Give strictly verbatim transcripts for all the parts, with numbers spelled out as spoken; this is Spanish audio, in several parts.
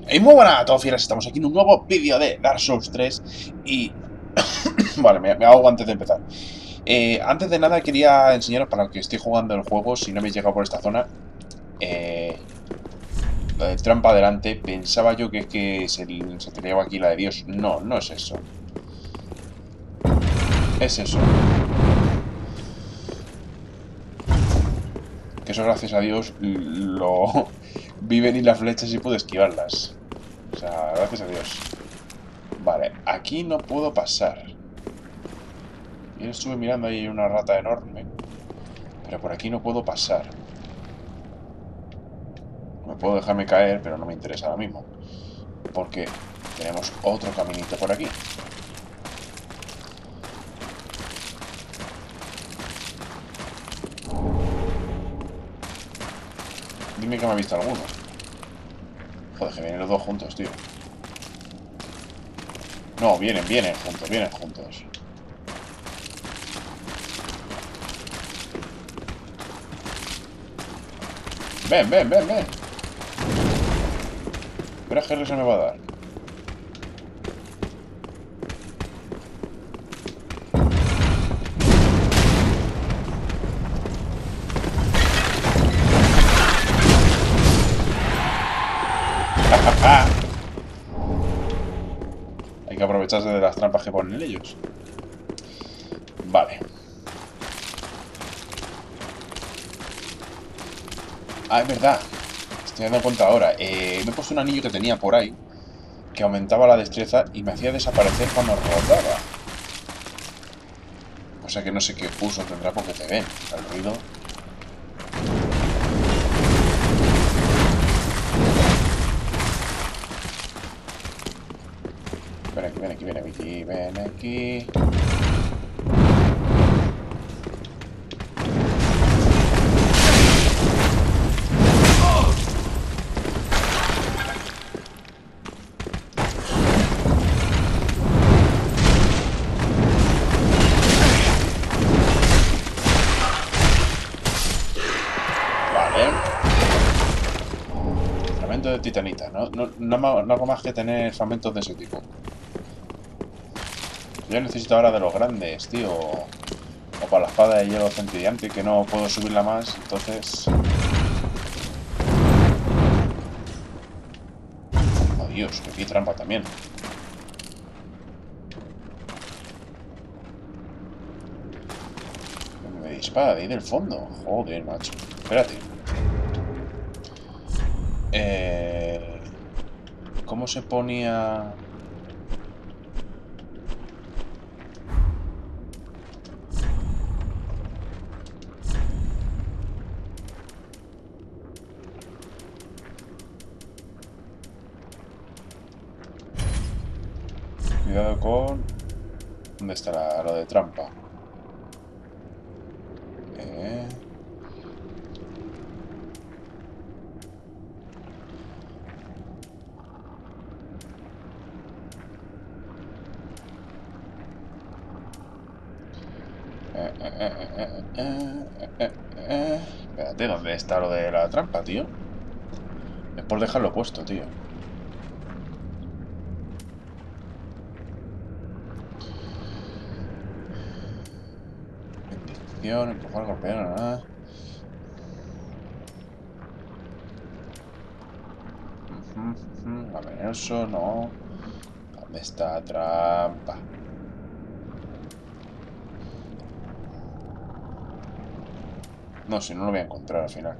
Y muy buenas a todos, fieles, estamos aquí en un nuevo vídeo de Dark Souls tres y... vale, me, me ahogo antes de empezar. Eh, antes de nada quería enseñaros para los que estoy jugando el juego, si no habéis llegado por esta zona, eh, lo de trampa adelante, pensaba yo que es que se, se te lleva aquí la de Dios. No, no es eso. Es eso. Que eso gracias a Dios lo... vi venir las flechas y pude esquivarlas. O sea, gracias a Dios. Vale, aquí no puedo pasar. Yo estuve mirando ahí una rata enorme, pero por aquí no puedo pasar. Me puedo dejarme caer, pero no me interesa ahora mismo. Porque tenemos otro caminito por aquí. Dime que me ha visto alguno. Joder, que vienen los dos juntos, tío. No, vienen, vienen juntos, vienen juntos. Ven, ven, ven, ven. Espera, que se me va a dar. Hay que aprovecharse de las trampas que ponen ellos. Vale. Ah, es verdad. Estoy dando cuenta ahora. Eh, me he puesto un anillo que tenía por ahí, que aumentaba la destreza y me hacía desaparecer cuando rodaba. O sea que no sé qué uso tendrá porque te ven. El ruido. Ven aquí, ven aquí, ven aquí, ven aquí. De titanita, ¿no? No, no, no hago más que tener fragmentos de ese tipo. Yo necesito ahora de los grandes, tío. O para la espada de hielo centellante, que no puedo subirla más, entonces... Oh, Dios, que aquí trampa también. Me dispara de ahí del fondo. Joder, macho. Espérate. Eh... ¿Cómo se ponía...? Cuidado con... ¿Dónde está la, lo de trampa? Eh... Eh, eh, eh, eh, eh, eh, eh. Espérate, ¿dónde está lo de la trampa, tío? Es por dejarlo puesto, tío. Bendición, empujar, golpear, nada. Venenoso, no. ¿Dónde está la trampa? No, si no lo voy a encontrar al final.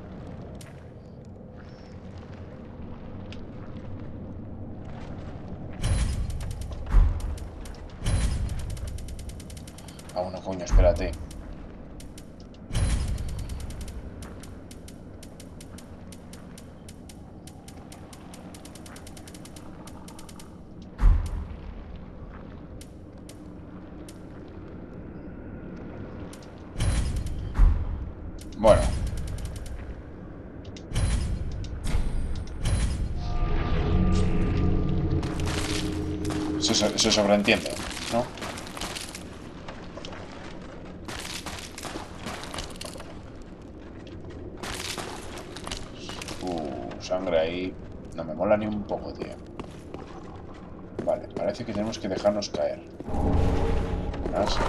Ah, bueno, coño, espérate. Bueno. Se, se sobreentiende, ¿no? Uh, sangre ahí. No me mola ni un poco, tío. Vale, parece que tenemos que dejarnos caer. Ah, sí.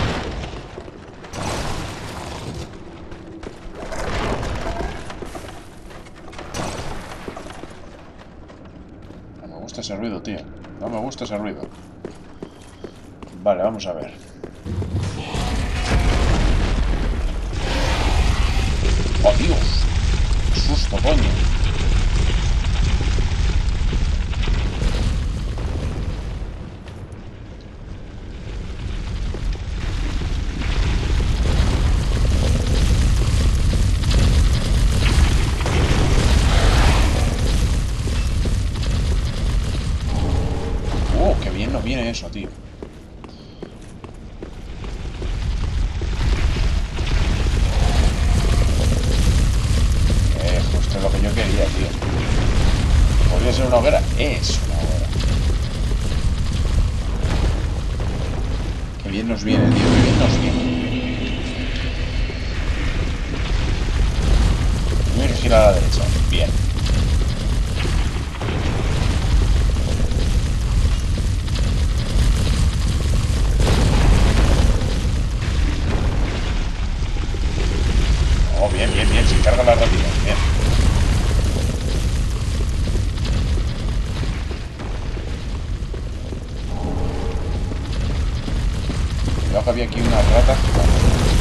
No me gusta ese ruido, tío. No me gusta ese ruido. Vale, vamos a ver. ¡Oh, Dios! ¡Qué susto, coño! ¡Oh, qué bien nos viene eso, tío! Eh, justo lo que yo quería, tío. ¿Podría ser una hoguera? Es una hoguera. Qué bien nos viene, tío. Qué bien nos viene. Voy a girar a la derecha. Bien. Oh, bien, bien, bien. Se carga la rápida. Bien. Cuidado que había aquí una rata gigante.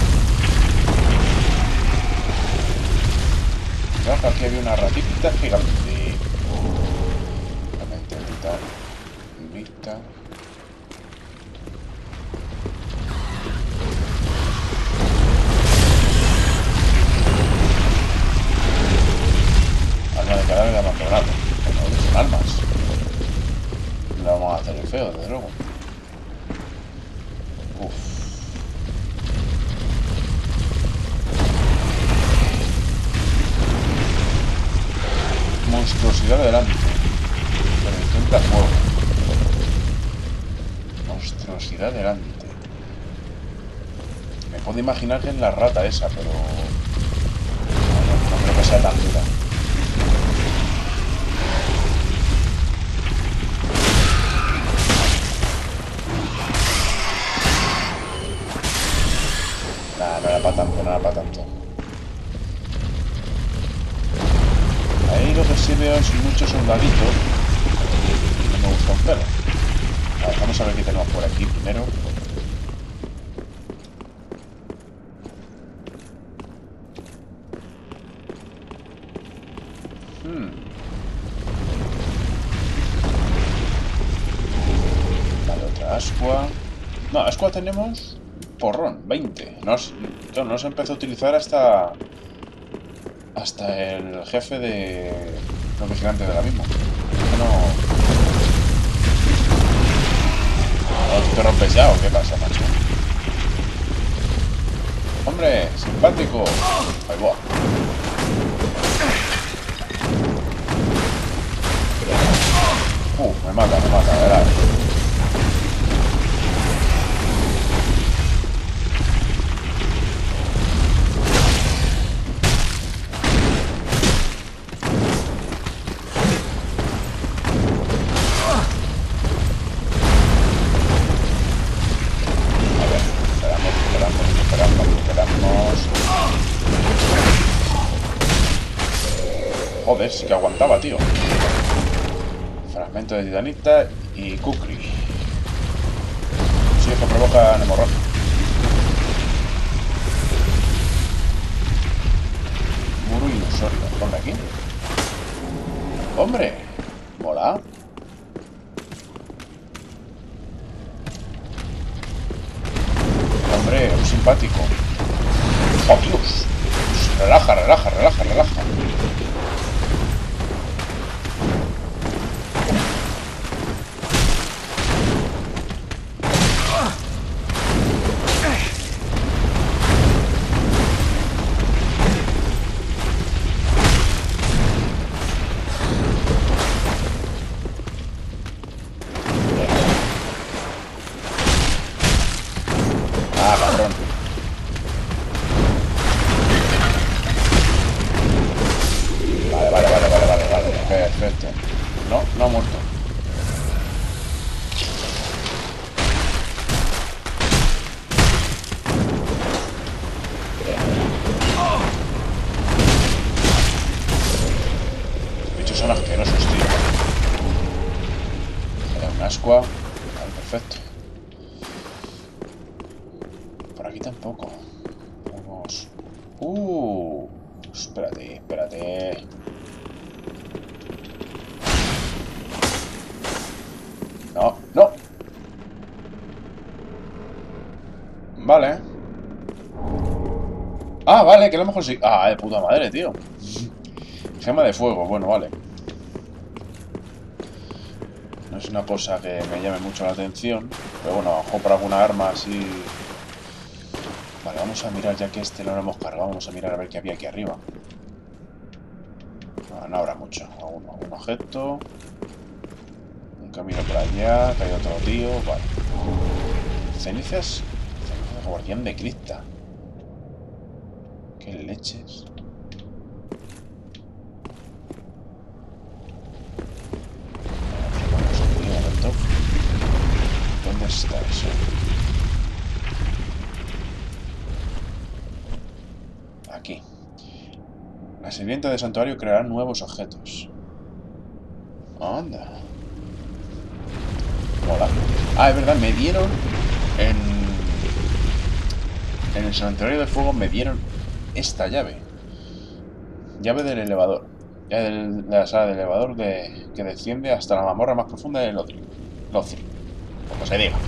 Cuidado que aquí había una ratita gigante. Vale, intentita. Vista. Alma de cadáver abandonado. Bueno, son almas. No le vamos a hacer el feo, desde luego. Uf. Monstruosidad delante. Pero intenta fuego. Monstruosidad delante. Me puedo imaginar que es la rata esa, pero... No, no creo que sea tan dura. Nah, no era para tanto, no era para tanto. Ahí lo que sí veo es muchos soldaditos. No me gusta un pelo. A ver, vamos a ver qué tenemos por aquí primero. Hmm. Vale, otra ascua. No, ascua tenemos porrón, veinte. No, no, no se empezó a utilizar hasta... Hasta el jefe de... los vigilantes de la misma. No... ¿No te rompes ya o qué pasa, macho? ¡Hombre! ¡Simpático! Ahí va. Uh, me mata, me mata, verás. Joder, sí que aguantaba, tío. Fragmento de titanita y kukri. Sí, esto provoca hemorragia. Muro ilusorio. Ponle aquí. ¡Hombre! Mola. Hombre, un simpático. ¡Oh, Dios! Relaja, relaja, relaja, relaja. Ah, cabrón. Perfecto. No, no ha muerto. Los bichos son asquerosos, tío. Era un ascua. Vale, perfecto. Por aquí tampoco. Vamos. Uh. Espérate, espérate. No, no. Vale. Ah, vale, que a lo mejor sí. Ah, de puta madre, tío. Gema de fuego, bueno, vale. No es una cosa que me llame mucho la atención. Pero bueno, a lo mejor por alguna arma así. Vale, vamos a mirar, ya que este no lo hemos cargado. Vamos a mirar a ver qué había aquí arriba. No, no habrá mucho. Un, un objeto. Un camino por allá. Que hay otro tío. Vale. Cenizas. Cenizas de guardián de cripta. Qué leches. Vamos aquí un momento. ¿Dónde está eso? Aquí. La sirvienta de santuario creará nuevos objetos. Anda. Mola. Ah, es verdad, me dieron en... En el santuario de fuego me dieron esta llave. Llave del elevador. Llave de la sala del elevador de, que desciende hasta la mazmorra más profunda de Lothric. Lothric. Como se diga.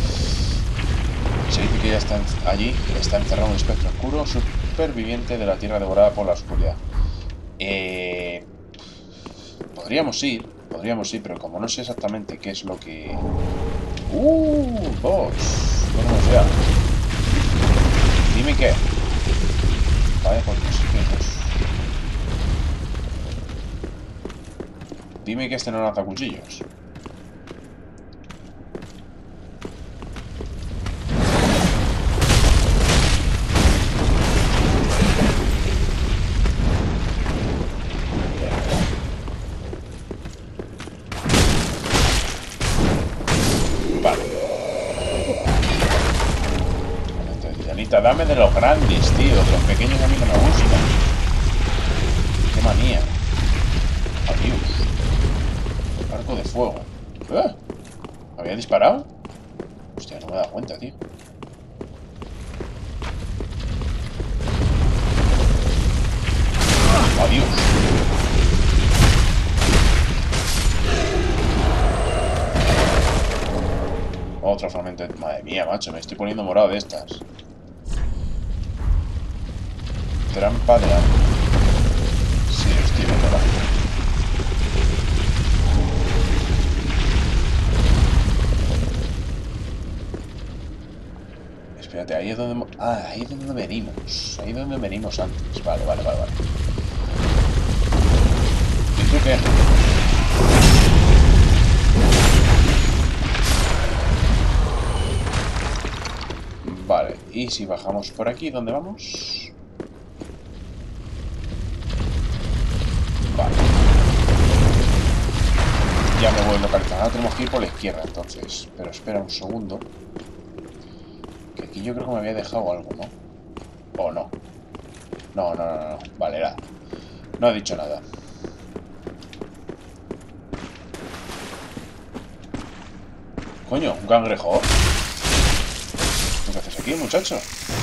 Se dice que ya está allí, está encerrado un espectro oscuro, superviviente de la tierra devorada por la oscuridad. Eh... Podríamos ir, podríamos ir, pero como no sé exactamente qué es lo que... ¡Uh! ¡Boss! ¿Cómo sea? Dime qué. Vale, pues no sé qué es. Dime que este no lanza cuchillos. Dame de los grandes, tío. De los pequeños a mí no me gustan. Qué manía. Adiós. Arco de fuego. ¿Eh? ¿Me había disparado? Hostia, no me he dado cuenta, tío. Adiós. Otra fragmento. Madre mía, macho. Me estoy poniendo morado de estas. Trampa de agua. Sí, estoy viendo la... Espérate, ahí es donde... Ah, ahí es donde venimos. Ahí es donde venimos antes. Vale, vale, vale, vale. ¿Y tú qué? Vale, y si bajamos por aquí, ¿dónde vamos? Vale. Ya me voy localizando. Ahora tenemos que ir por la izquierda, entonces. Pero espera un segundo. Que aquí yo creo que me había dejado algo, ¿no? ¿O no? No, no, no, no. Vale, nada. No he dicho nada. Coño, un cangrejo. ¿Tú qué haces aquí, muchacho?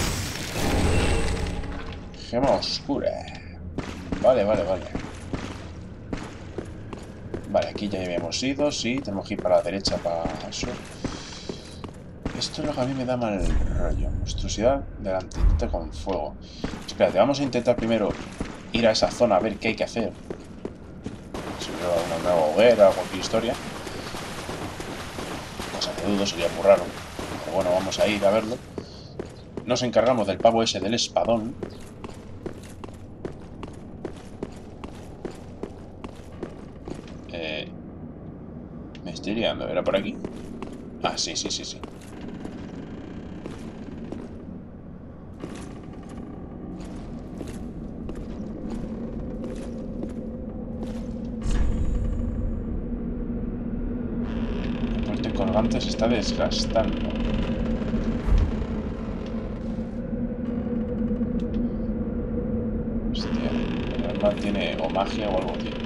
Gema oscura. Vale, vale, vale. Vale, aquí ya habíamos ido, sí. Tenemos que ir para la derecha para eso. Esto es lo que a mí me da mal rollo. Monstruosidad delante con fuego. Espérate, vamos a intentar primero ir a esa zona a ver qué hay que hacer. Si veo una nueva hoguera o cualquier historia. Cosa que dudo, sería muy raro. Pero bueno, vamos a ir a verlo. Nos encargamos del pavo ese del espadón. Eh, me estoy liando, ¿era por aquí? Ah, sí, sí, sí, sí. cargante se está desgastando. Hostia, el arma tiene o magia o algo, tío.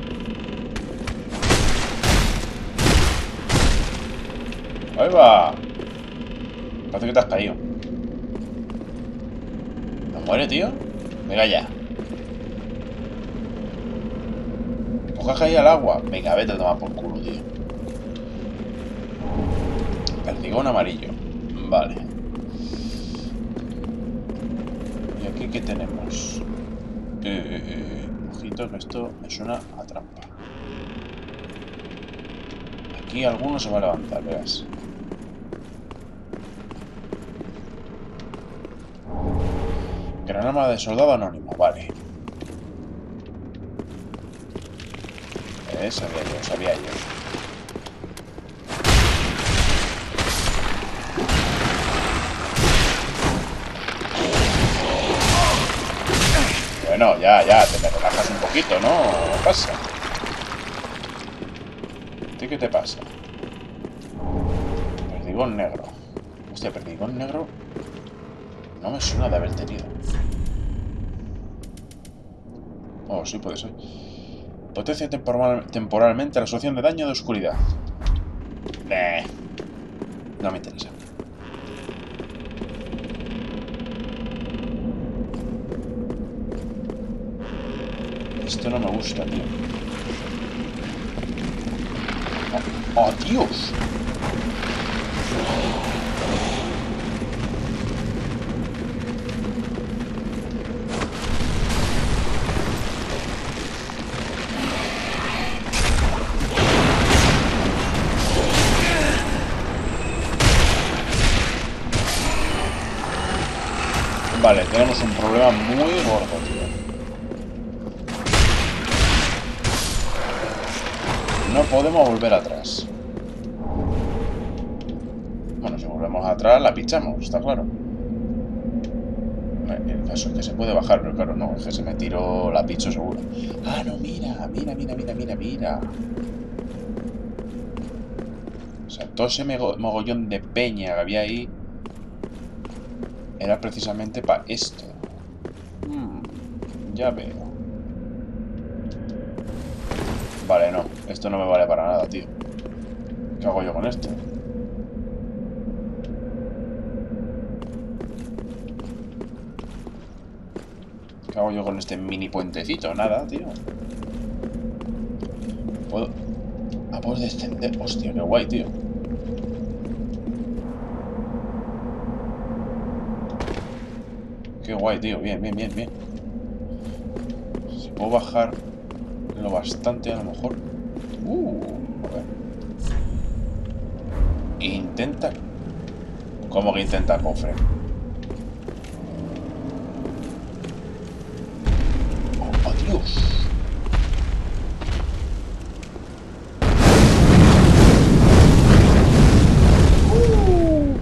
¡Ahí va! Parece que te has caído. ¿No muere, tío? Venga ya. Pues has caído al agua. Venga, vete a tomar por culo, tío. Perdigón amarillo. Vale. ¿Y aquí qué tenemos? Eh, eh, eh. Ojito, que esto me suena a trampa. Aquí alguno se va a levantar, verás. Gran arma de soldado anónimo, vale. Eh, sabía yo, sabía yo. Bueno, ya, ya, te me relajas un poquito, ¿no? ¿Qué pasa? ¿A ti qué te pasa? Perdigón negro. Hostia, perdigón negro no me suena de haber tenido. Oh, sí, puede ser. Potencia temporal, temporalmente la solución de daño de oscuridad. Nah, no me interesa. Esto no me gusta, tío. ¡Oh, oh Dios! Vale, tenemos un problema muy gordo, tío. No podemos volver atrás. Bueno, si volvemos atrás la pichamos, está claro. El caso es que se puede bajar, pero claro, no, es que se me tiró la picho seguro. Ah, no, mira, mira, mira, mira, mira, mira. O sea, todo ese mogollón de peña que había ahí era precisamente para esto. Hmm, ya veo. Vale, no. Esto no me vale para nada, tío. ¿Qué hago yo con esto? ¿Qué hago yo con este mini puentecito? Nada, tío. ¿Puedo...? Ah, puedo descender. Hostia, qué guay, tío. Qué guay, tío. Bien, bien, bien, bien. Si puedo bajar lo bastante, a lo mejor. Uh, a ver. Intenta... ¿Cómo que intenta cofre? ¡Oh, Dios! Uh.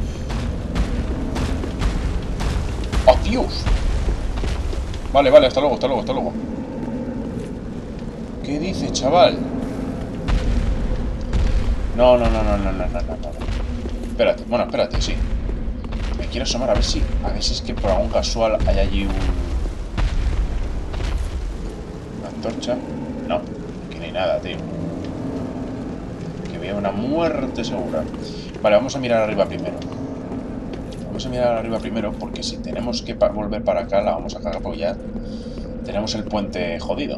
¡Oh, Dios! Vale, vale, hasta luego, hasta luego, hasta luego. ¿Qué dice, chaval? No, no, no, no, no, no, no, no, no. Espérate, bueno, espérate, sí. Me quiero asomar a ver si... A ver si es que por algún casual hay allí un... Una antorcha. No, aquí no hay nada, tío. Que vea una muerte segura. Vale, vamos a mirar arriba primero. Vamos a mirar arriba primero porque si tenemos que pa volver para acá la vamos a cagar porque ya tenemos el puente jodido.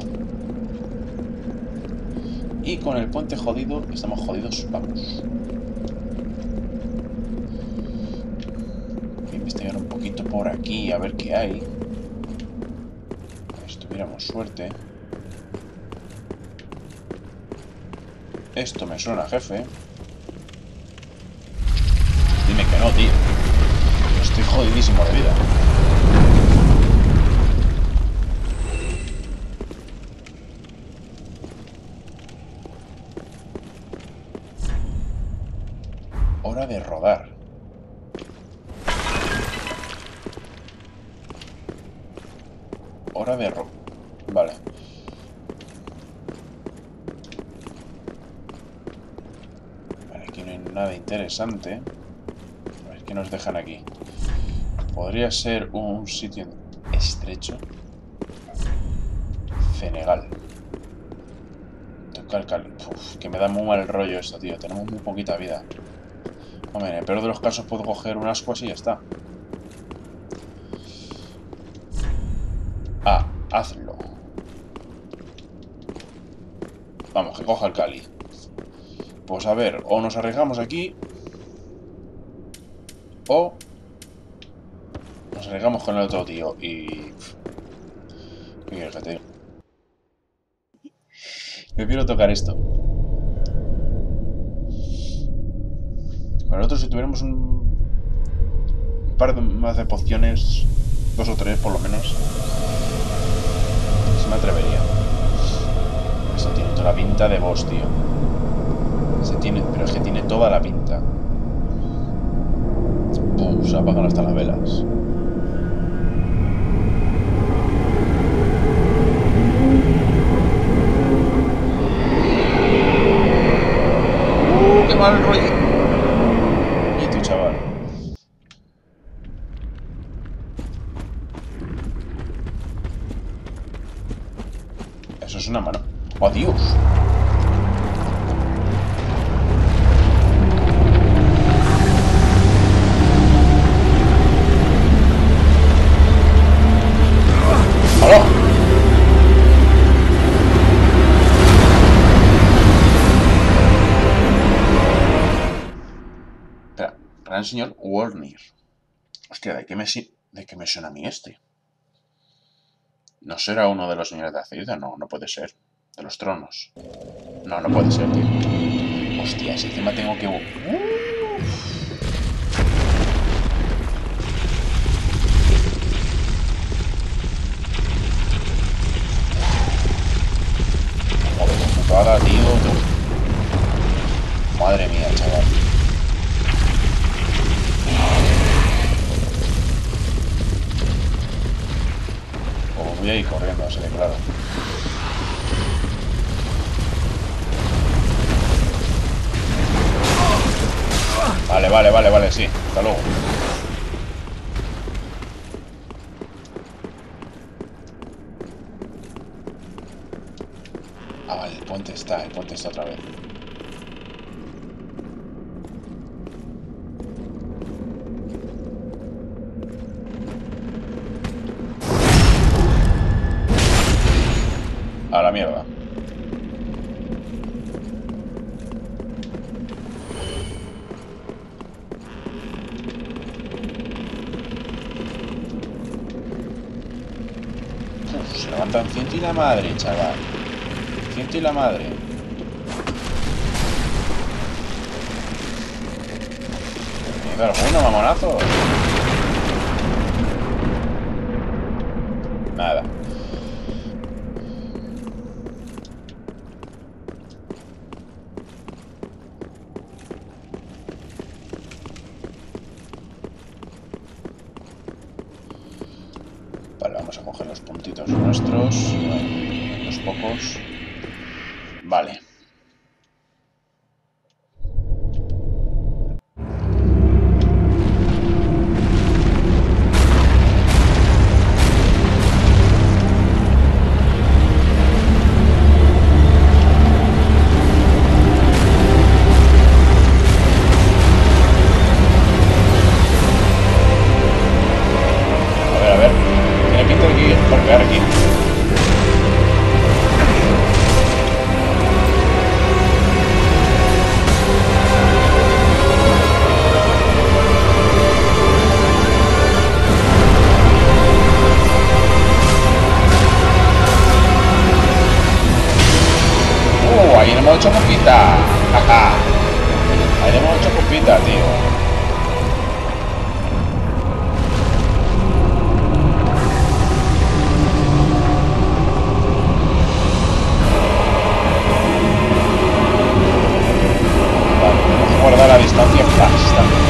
Y con el puente jodido estamos jodidos, vamos. Voy a investigar un poquito por aquí a ver qué hay. Si tuviéramos suerte. Esto me suena, jefe. Dime que no, tío. Estoy jodidísimo de vida. Hora de rodar. Hora de ro... Vale. Vale, aquí no hay nada interesante. A ver qué nos dejan aquí. Podría ser un sitio estrecho. Senegal. Tocar cal... Uf, que me da muy mal rollo esto, tío. Tenemos muy poquita vida. Hombre, en el peor de los casos puedo coger un asco así y ya está. Ah, hazlo. Vamos, que coja el Cali. Pues a ver, o nos arriesgamos aquí, o nos arriesgamos con el otro tío y... ¿Qué quieres que te diga? Prefiero tocar esto. Con el otro, si tuviéramos un, un par de más de pociones, dos o tres por lo menos, se me atrevería. Eso tiene toda la pinta de boss, tío. Se tiene, pero es que tiene toda la pinta. Pum, se apagan hasta las velas. Uh, qué mal rollo. Y tu chaval. Eso es una mano. ¡Oh, Dios! Gran señor Warnir. Hostia, ¿de qué, me, ¿de qué me suena a mí este? ¿No será uno de los señores de Azeida? No, no puede ser. De los tronos. No, no puede ser, tío. Hostia, ese encima tengo que... Uf. Joder, computada, tío. Madre mía, chaval. Como voy a ir corriendo, así de claro. Vale, vale, vale, vale, sí. Hasta luego. Ah, vale, el puente está, el puente está otra vez. A la mierda. Uf, se levantan ciento y la madre, chaval. Ciento y la madre. ¿Tiene alguno, mamonazo? Nada. Vale, vamos a coger los puntitos nuestros. Bueno, los pocos. Vale. Ahí le hemos hecho copita. Jaja. Ahí le hemos hecho copita, tío. Vale, tenemos que guardar la distancia bastante.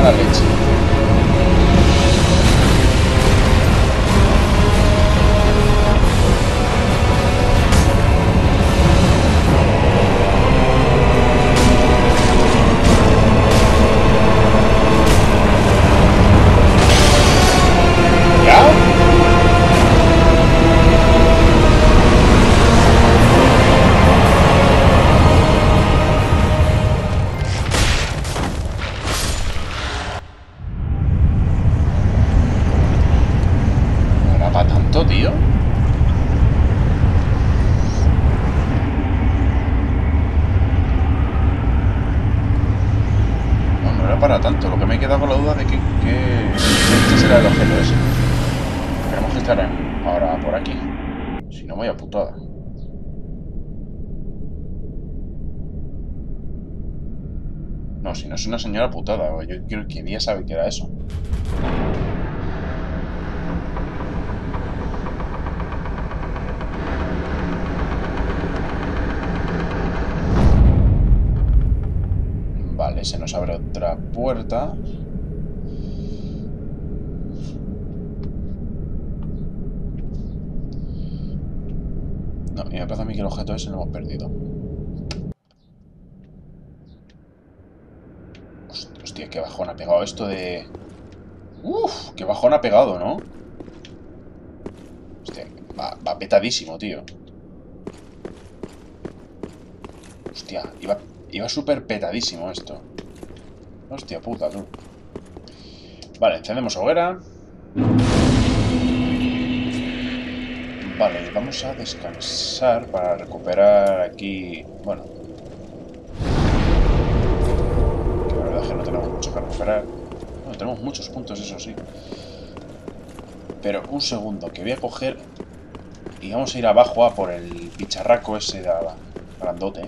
la leche. Tío, no, no era para tanto. Lo que me he quedado con la duda de que, que este será el objeto ese. Tenemos que estar en, ahora por aquí. Si no, voy a putada. No, si no es una señora putada. Yo quiero que ella sabe que era eso. Vale, se nos abre otra puerta. No, y me parece a mí que el objeto ese lo hemos perdido. Hostia, qué bajón ha pegado esto de... Uf, qué bajón ha pegado, ¿no? Hostia, va, va petadísimo, tío. Hostia, iba, iba súper petadísimo esto. Hostia puta, tú. Vale, encendemos hoguera. Vale, vamos a descansar para recuperar aquí... Bueno. Que la verdad es que no tenemos mucho que recuperar. Bueno, tenemos muchos puntos, eso sí. Pero un segundo, que voy a coger... Y vamos a ir abajo a por el bicharraco ese de grandote.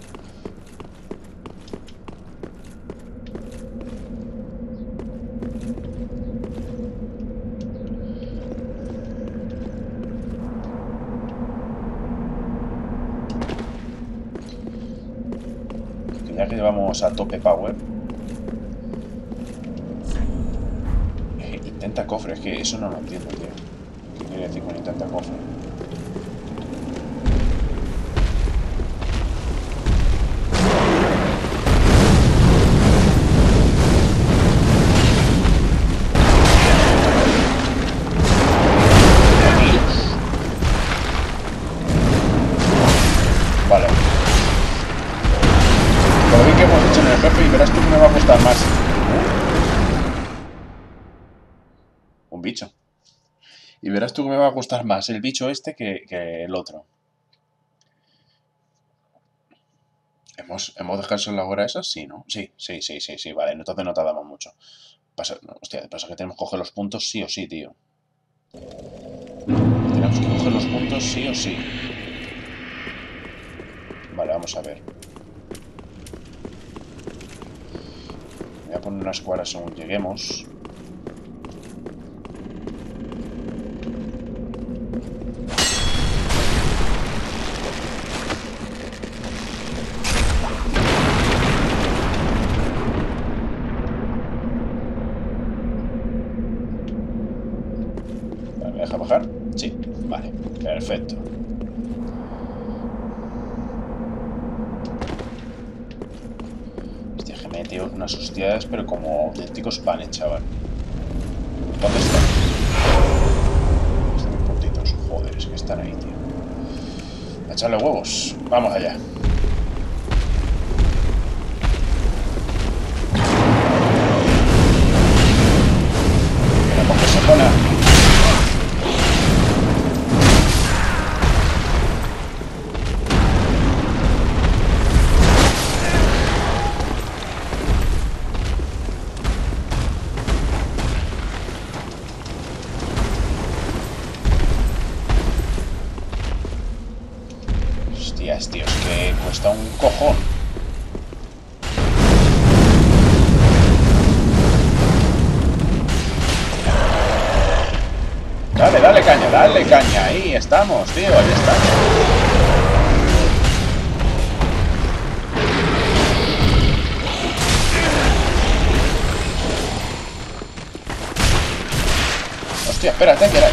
Ya que vamos a tope power. Eh, intenta cofre, es que eso no lo entiendo, tío. ¿Qué quiere decir con intenta cofre? Vale. Lo bien que hemos hecho en el jefe y verás tú que me va a costar más. Un bicho. Y verás tú que me va a costar más el bicho este que, que el otro. ¿Hemos, ¿Hemos dejado la hora esa? Sí, ¿no? Sí, sí, sí, sí, sí. Vale, entonces no tardamos mucho. Pasa, hostia, pasa que tenemos que coger los puntos sí o sí, tío. Tenemos que coger los puntos sí o sí. Vale, vamos a ver. Voy a poner unas cuadras según lleguemos. Vale, ¿me deja bajar? Sí, vale, perfecto. Tío, unas hostiadas, pero como auténticos panes, chaval. ¿Dónde están? Están puntitos. Joder, es que están ahí, tío. A echarle huevos. Vamos allá. Mira, porque se pone. Hostias, tío, es que cuesta un cojón. Dale, dale caña, dale caña. Ahí estamos, tío, ahí estamos. Hostia, espérate, que era...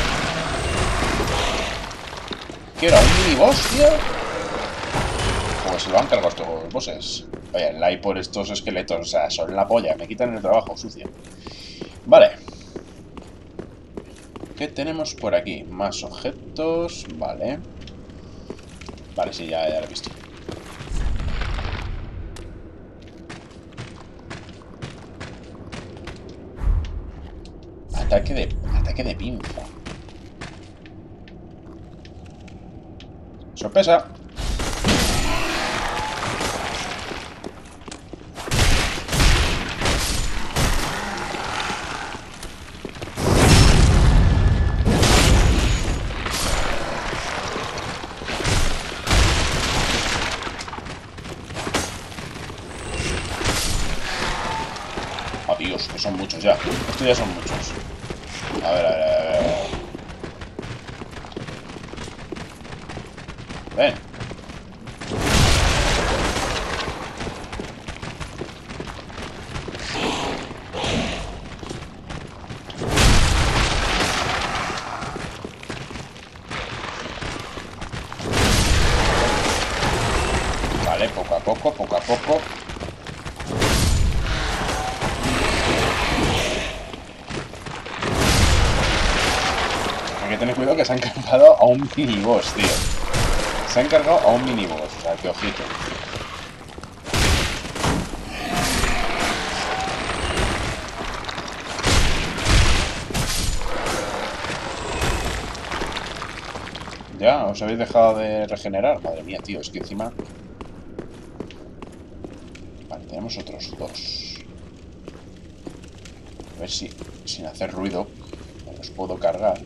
¿Qué era? ¿Un miniboss, tío? Pues se lo han cargado estos bosses. Vaya, el like por estos esqueletos, o sea, son la polla. Me quitan el trabajo, sucio. Vale. ¿Qué tenemos por aquí? Más objetos. Vale. Vale, sí, ya, ya lo he visto. Ataque de... Ataque de pinza. ¡Sorpresa! Oh, Dios, que son muchos ya. Estos ya son muchos. A ver, a ver, a ver, a ver. Ven. Vale, poco a poco, poco a poco. Hay que tener cuidado que se han cargado a un miniboss, tío. Se han cargado a un miniboss, o sea, que ojito. ¿Ya? ¿Os habéis dejado de regenerar? Madre mía, tío, es que encima... Vale, tenemos otros dos. A ver si, sin hacer ruido, me los puedo cargar.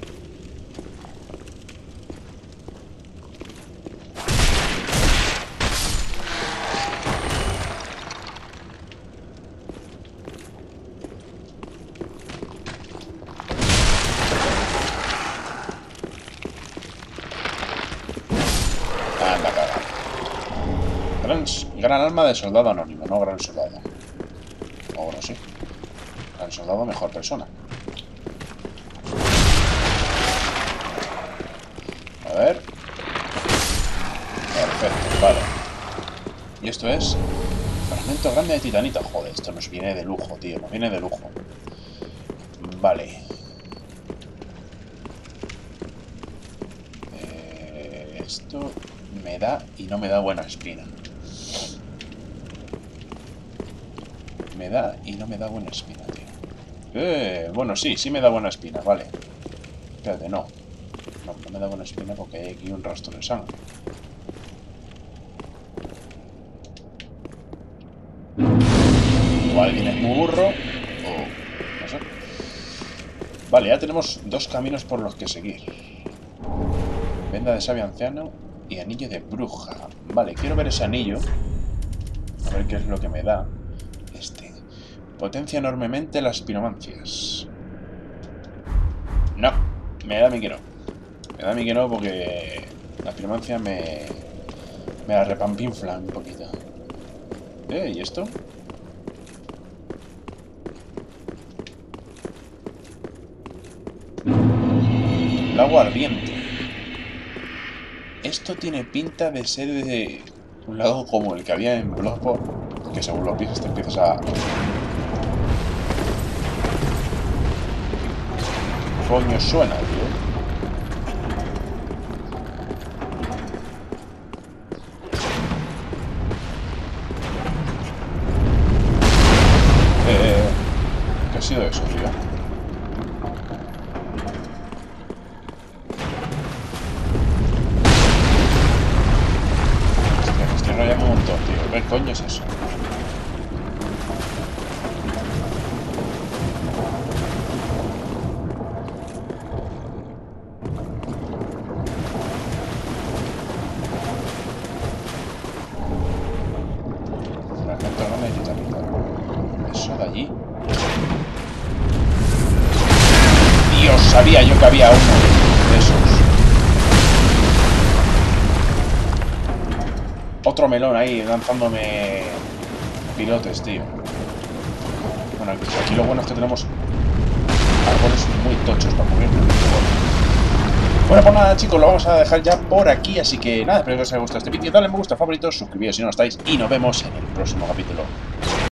Anda, caga. Gran, gran alma de soldado anónimo, no gran soldado. O no sé. Gran soldado, mejor persona. A ver. Perfecto, vale. Y esto es... Fragmento grande de titanita. Joder, esto nos viene de lujo, tío. Nos viene de lujo. Vale. Eh, esto me da y no me da buena espina. Me da y no me da buena espina, tío. Eh, bueno, sí, sí me da buena espina, vale. Espérate, no. No, no me da buena espina porque hay aquí un rastro de sangre. O alguien es muy burro, o... no sé. Vale, ya tenemos dos caminos por los que seguir. Venda de sabio anciano y anillo de bruja. Vale, quiero ver ese anillo. A ver qué es lo que me da. Este. Potencia enormemente las piromancias. No, me da a mí que no. Me da a mí que no porque las piromancias me... me la repampinflan un poquito. Eh, ¿y esto? Lago ardiente. Esto tiene pinta de ser de un lago como el que había en Bloodborne, que según lo pisas te empiezas a... Coño suena, tío. Eh... ¿Qué ha sido eso, tío? Un montón, tío. ¿Qué coño es eso? Fragmento grande de titanita. ¿Eso de allí? Dios, sabía yo que había uno de esos. Otro melón ahí lanzándome pilotes, tío. Bueno, aquí lo bueno es que tenemos árboles muy tochos para cubrirme. Bueno, pues nada, chicos, lo vamos a dejar ya por aquí, así que nada, espero que os haya gustado este vídeo, dale me gusta, favoritos, suscribíos si no lo estáis, y nos vemos en el próximo capítulo.